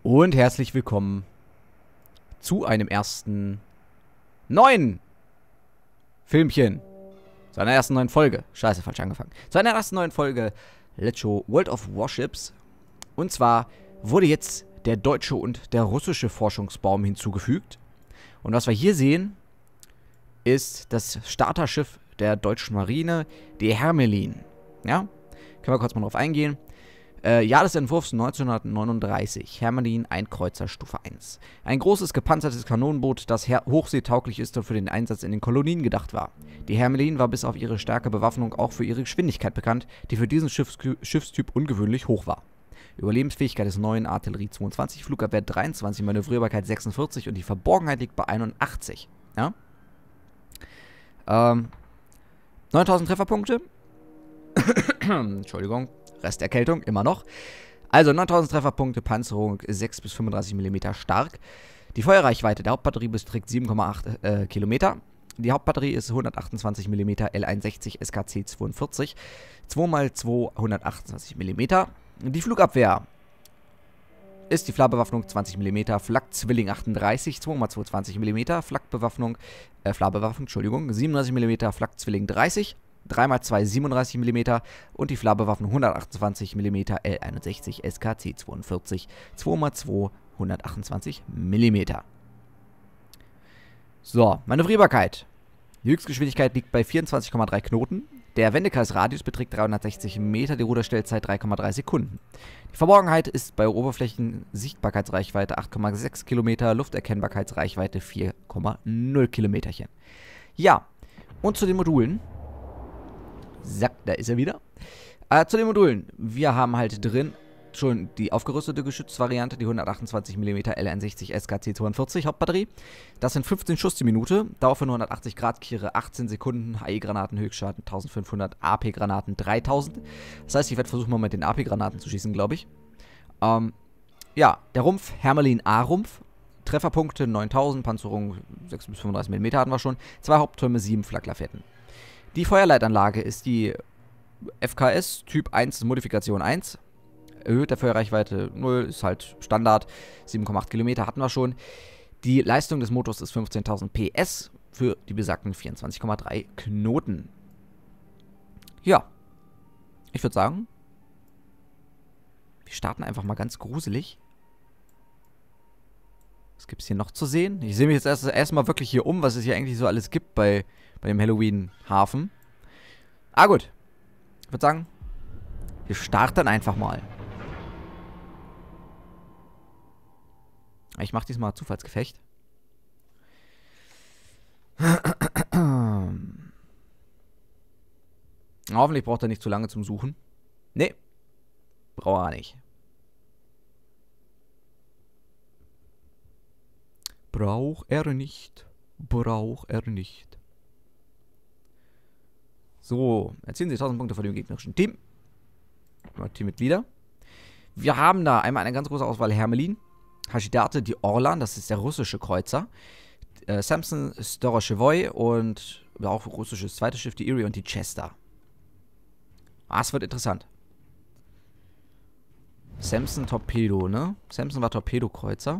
Und herzlich willkommen zu einem ersten neuen Filmchen. Zu einer ersten neuen Folge. Scheiße, falsch angefangen. Zu einer ersten neuen Folge Let's Show World of Warships. Und zwar wurde jetzt der deutsche und der russische Forschungsbaum hinzugefügt. Und was wir hier sehen, ist das Starterschiff der deutschen Marine, die Hermelin. Ja, können wir kurz mal drauf eingehen. Jahr des Entwurfs 1939. Hermelin, ein Kreuzer Stufe 1. Ein großes gepanzertes Kanonenboot, das hochseetauglich ist und für den Einsatz in den Kolonien gedacht war. Die Hermelin war bis auf ihre starke Bewaffnung auch für ihre Geschwindigkeit bekannt, die für diesen Schiffstyp ungewöhnlich hoch war. Überlebensfähigkeit des neuen Artillerie 22, Flugabwehr 23, Manövrierbarkeit 46 und die Verborgenheit liegt bei 81. Ja? 9000 Trefferpunkte. Entschuldigung. Resterkältung, immer noch. Also 9000 Trefferpunkte, Panzerung 6 bis 35 mm stark. Die Feuerreichweite der Hauptbatterie beträgt 7,8 Kilometer. Die Hauptbatterie ist 128 mm L61 SKC 42, 2x2 128 mm. Die Flugabwehr ist die Flakbewaffnung 20 mm, Flak-Zwilling 38, 2x2 20 mm, Flakbewaffnung, 37 mm, Flak-Zwilling 30, 3x2 37 mm und die Flakbewaffnung 128 mm L61 SKC 42, 2x2 128 mm. So, Manövrierbarkeit. Die Höchstgeschwindigkeit liegt bei 24,3 Knoten. Der Wendekreisradius beträgt 360 Meter, die Ruderstellzeit 3,3 Sekunden. Die Verborgenheit ist bei Oberflächensichtbarkeitsreichweite 8,6 Kilometer, Lufterkennbarkeitsreichweite 4,0 Kilometerchen. Ja, und zu den Modulen. Zack, da ist er wieder. Zu den Modulen. Wir haben halt drin schon die aufgerüstete Geschützvariante, die 128 mm L61 SKC 42 Hauptbatterie. Das sind 15 Schuss die Minute, Dauer von 180 Grad, Kehre 18 Sekunden, HE-Granaten, Höchstschaden 1500, AP-Granaten 3000. Das heißt, ich werde versuchen, mal mit den AP-Granaten zu schießen, glaube ich. Ja, der Rumpf, Hermelin A-Rumpf. Trefferpunkte 9000, Panzerung 6 bis 35 mm hatten wir schon. 2 Haupttürme, 7 Flaklafetten. Die Feuerleitanlage ist die FKS Typ 1 Modifikation 1. Erhöhte Feuerreichweite 0, ist halt Standard. 7,8 Kilometer hatten wir schon. Die Leistung des Motors ist 15.000 PS für die besagten 24,3 Knoten. Ja, ich würde sagen, wir starten einfach mal ganz gruselig. Was gibt es hier noch zu sehen? Ich sehe mich jetzt erstmal wirklich hier um, was es hier eigentlich so alles gibt bei dem Halloween-Hafen. Gut. Ich würde sagen, wir starten einfach mal. Ich mache diesmal Zufallsgefecht. Hoffentlich braucht er nicht zu lange zum Suchen. Nee. Braucht er nicht. Braucht er nicht. Braucht er nicht. So, erzielen Sie 1000 Punkte vor dem gegnerischen Team. Teammitglieder. Wir haben da einmal eine ganz große Auswahl Hermelin, Hashidate, die Orlan, das ist der russische Kreuzer, Samson, Storoshevoy und auch russisches zweites Schiff, die Erie und die Chester. Es wird interessant. Samson Torpedo, ne? Samson war Torpedokreuzer.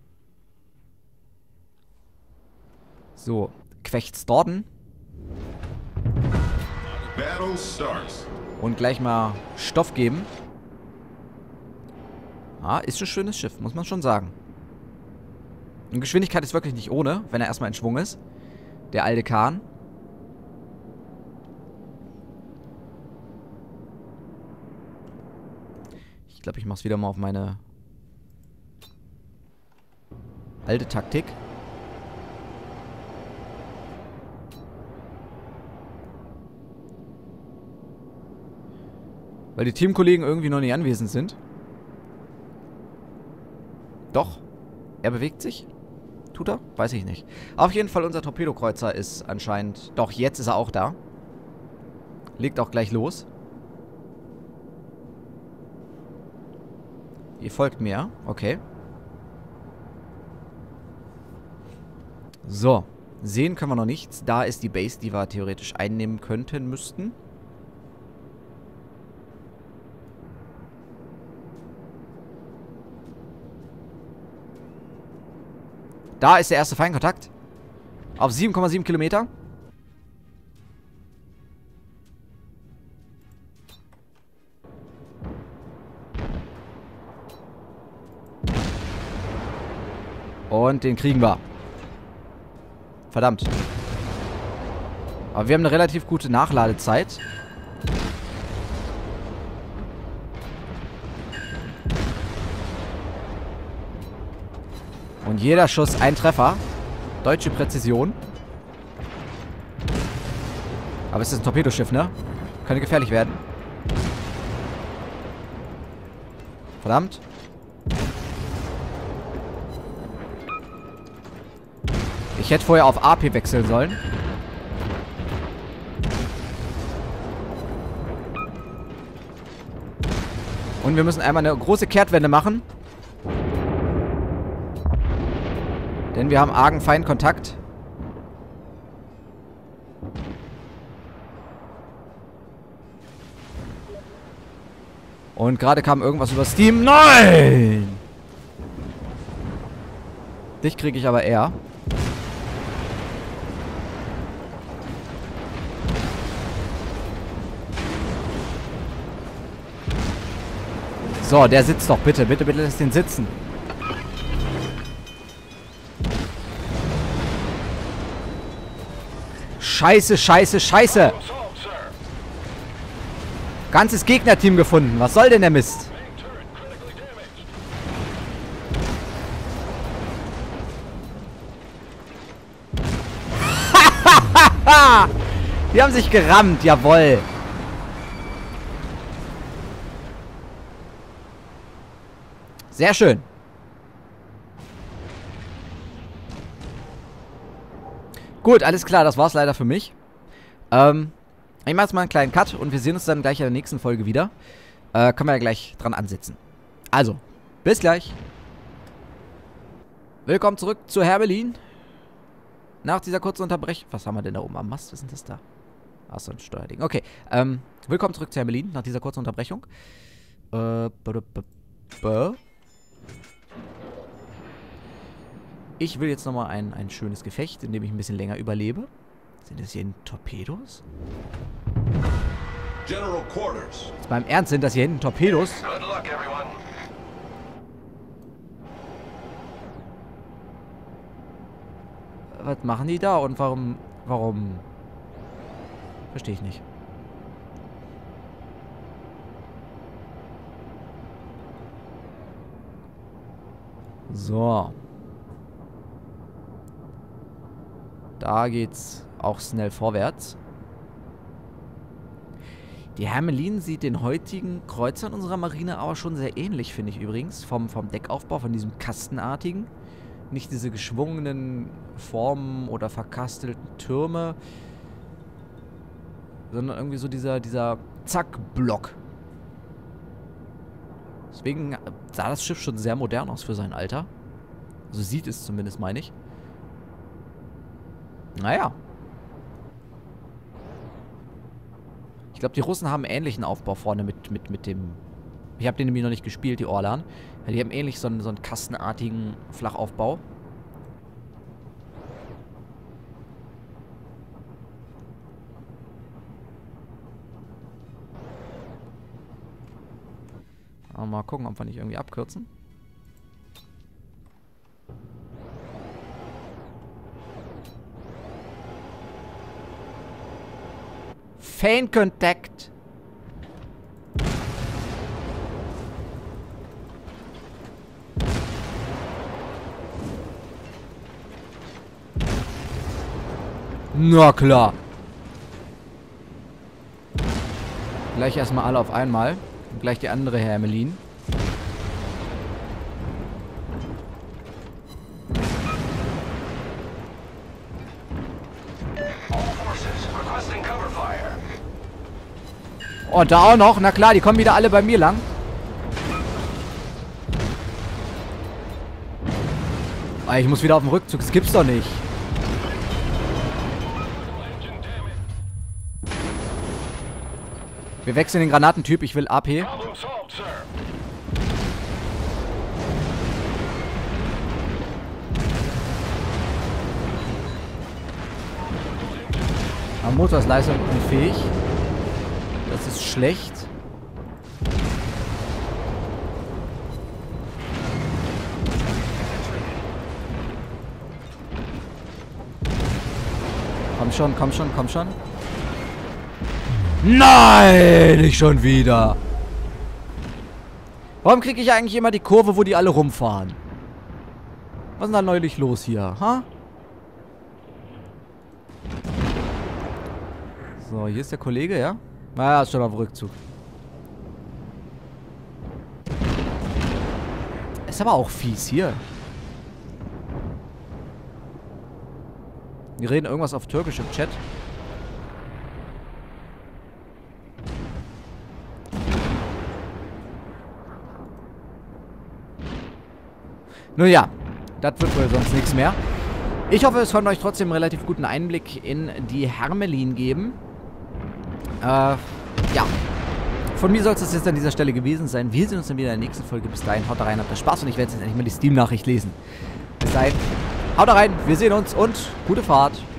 So, Quechtsdorden. Und gleich mal Stoff geben. Ist ein schönes Schiff, muss man schon sagen. Und Geschwindigkeit ist wirklich nicht ohne, wenn er erstmal in Schwung ist. Der alte Kahn. Ich glaube, ich mache es wieder mal auf meine alte Taktik. Weil die Teamkollegen irgendwie noch nicht anwesend sind. Doch. Er bewegt sich. Tut er? Weiß ich nicht. Auf jeden Fall, unser Torpedokreuzer ist anscheinend... Doch, jetzt ist er auch da. Legt auch gleich los. Ihr folgt mir. Okay. So. Sehen können wir noch nichts. Da ist die Base, die wir theoretisch einnehmen müssten. Da ist der erste Feindkontakt. Auf 7,7 Kilometer. Und den kriegen wir. Verdammt. Aber wir haben eine relativ gute Nachladezeit. Und jeder Schuss ein Treffer. Deutsche Präzision. Aber es ist ein Torpedoschiff, ne? Könnte gefährlich werden. Verdammt. Ich hätte vorher auf AP wechseln sollen. Und wir müssen einmal eine große Kehrtwende machen. Denn wir haben argen Feindkontakt. Und gerade kam irgendwas über Steam. Nein! Dich kriege ich aber eher. So, der sitzt doch bitte. Bitte, bitte lass den sitzen. Scheiße, scheiße, scheiße. Ganzes Gegnerteam gefunden. Was soll denn der Mist? Die haben sich gerammt, jawohl. Sehr schön. Gut, alles klar, das war's leider für mich. Ich mache jetzt mal einen kleinen Cut und wir sehen uns dann gleich in der nächsten Folge wieder. Können wir ja gleich dran ansetzen. Also, bis gleich. Willkommen zurück zu Hermelin. Nach dieser kurzen Unterbrechung. Was haben wir denn da oben am Mast? Was ist denn das da? Achso, ein Steuerding. Okay, willkommen zurück zu Hermelin nach dieser kurzen Unterbrechung. Ich will jetzt nochmal ein schönes Gefecht, in dem ich ein bisschen länger überlebe. Sind das hier Torpedos? General Quarters. Jetzt mal im Ernst, sind das hier hinten Torpedos? Good luck, everyone. Was machen die da und warum? Verstehe ich nicht. So. Da geht's auch schnell vorwärts. Die Hermelin sieht den heutigen Kreuzern unserer Marine aber schon sehr ähnlich, finde ich übrigens. Vom Deckaufbau, von diesem Kastenartigen. Nicht diese geschwungenen Formen oder verkastelten Türme. Sondern irgendwie so dieser Zack-Block. Deswegen sah das Schiff schon sehr modern aus für sein Alter. So sieht es zumindest, meine ich. Naja. Ich glaube, die Russen haben einen ähnlichen Aufbau vorne mit dem... Ich habe den nämlich noch nicht gespielt, die Orlan. Ja, die haben ähnlich so einen kastenartigen Flachaufbau. Aber mal gucken, ob wir nicht irgendwie abkürzen. Feindkontakt. Na klar. Gleich erstmal alle auf einmal. Und gleich die andere Hermelin. Oh, da auch noch. Na klar, die kommen wieder alle bei mir lang. Ah, ich muss wieder auf den Rückzug. Das gibt's doch nicht. Wir wechseln den Granatentyp. Ich will AP. Der Motor ist leistungsunfähig. Das ist schlecht. Komm schon, komm schon, komm schon. Nein, nicht schon wieder. Warum kriege ich eigentlich immer die Kurve, wo die alle rumfahren? Was ist denn da neulich los hier, ha? So, hier ist der Kollege, ja? Naja, ist schon auf Rückzug. Ist aber auch fies hier. Wir reden irgendwas auf Türkisch im Chat. Nun ja, das wird wohl sonst nichts mehr. Ich hoffe, es konnte euch trotzdem einen relativ guten Einblick in die Hermelin geben. Ja. Von mir soll es das jetzt an dieser Stelle gewesen sein. Wir sehen uns dann wieder in der nächsten Folge. Bis dahin, haut da rein, habt Spaß und ich werde jetzt endlich mal die Steam-Nachricht lesen. Bis dahin, haut da rein, wir sehen uns und gute Fahrt.